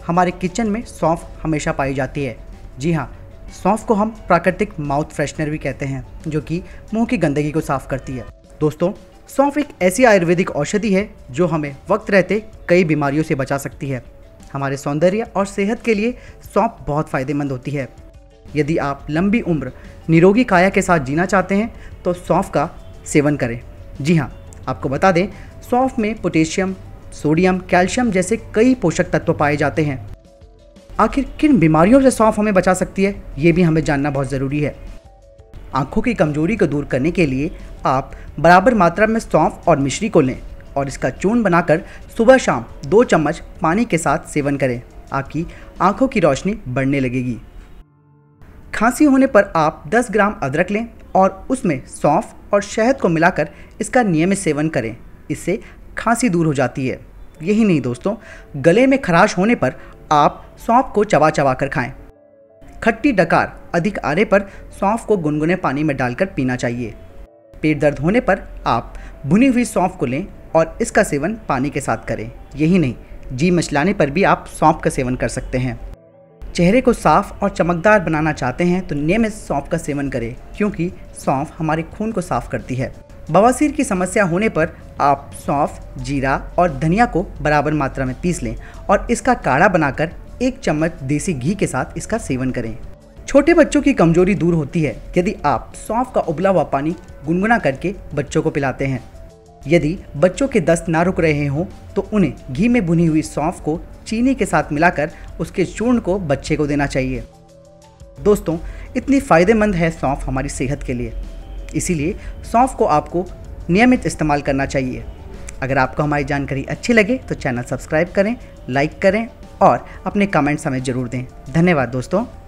हमारे किचन में सौंफ हमेशा पाई जाती है। जी हाँ, सौंफ को हम प्राकृतिक माउथ फ्रेशनर भी कहते हैं, जो कि मुंह की गंदगी को साफ करती है। दोस्तों, सौंफ एक ऐसी आयुर्वेदिक औषधि है जो हमें वक्त रहते कई बीमारियों से बचा सकती है। हमारे सौंदर्य और सेहत के लिए सौंफ बहुत फ़ायदेमंद होती है। यदि आप लंबी उम्र निरोगी काया के साथ जीना चाहते हैं तो सौंफ का सेवन करें। जी हाँ, आपको बता दें, सौंफ में पोटेशियम, सोडियम, कैल्शियम जैसे कई पोषक तत्व पाए जाते हैं। आखिर किन बीमारियों से सौंफ हमें बचा सकती है, ये भी हमें जानना बहुत ज़रूरी है। आँखों की कमजोरी को दूर करने के लिए आप बराबर मात्रा में सौंफ और मिश्री को लें और इसका चूर्ण बनाकर सुबह शाम 2 चम्मच पानी के साथ सेवन करें। आपकी आँखों की रोशनी बढ़ने लगेगी। खांसी होने पर आप 10 ग्राम अदरक लें और उसमें सौंफ और शहद को मिलाकर इसका नियमित सेवन करें। इससे खांसी दूर हो जाती है। यही नहीं दोस्तों, गले में खराश होने पर आप सौंफ को चबा चबा कर खाएं। खट्टी डकार अधिक आने पर सौंफ को गुनगुने पानी में डालकर पीना चाहिए। पेट दर्द होने पर आप भुनी हुई सौंफ को लें और इसका सेवन पानी के साथ करें। यही नहीं, जी मचलाने पर भी आप सौंफ का सेवन कर सकते हैं। चेहरे को साफ और चमकदार बनाना चाहते हैं तो नियमित सौंफ का सेवन करें, क्योंकि सौंफ हमारे खून को साफ करती है। बवासीर की समस्या होने पर आप सौंफ, जीरा और धनिया को बराबर मात्रा में पीस लें और इसका काढ़ा बनाकर 1 चम्मच देसी घी के साथ इसका सेवन करें। छोटे बच्चों की कमजोरी दूर होती है यदि आप सौंफ का उबला हुआ पानी गुनगुना करके बच्चों को पिलाते हैं। यदि बच्चों के दस्त ना रुक रहे हों तो उन्हें घी में भुनी हुई सौंफ को चीनी के साथ मिलाकर उसके चूर्ण को बच्चे को देना चाहिए। दोस्तों, इतनी फ़ायदेमंद है सौंफ हमारी सेहत के लिए, इसीलिए सौंफ को आपको नियमित इस्तेमाल करना चाहिए। अगर आपको हमारी जानकारी अच्छी लगे तो चैनल सब्सक्राइब करें, लाइक करें और अपने कमेंट्स हमें ज़रूर दें। धन्यवाद दोस्तों।